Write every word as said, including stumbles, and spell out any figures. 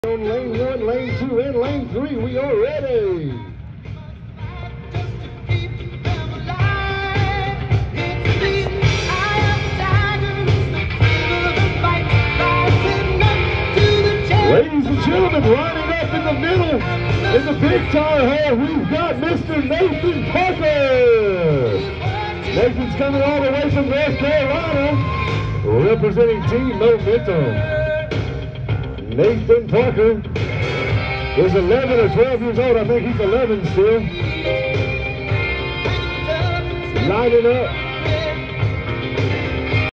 On lane one, lane two, and lane three, we are ready. Ladies and gentlemen, lining up in the middle in the big tire hall, we've got Mister Nathan Parker. Nathan's coming all the way from North Carolina, representing Team Momentum. Nathan Parker is eleven or twelve years old. I think he's eleven still. Lining up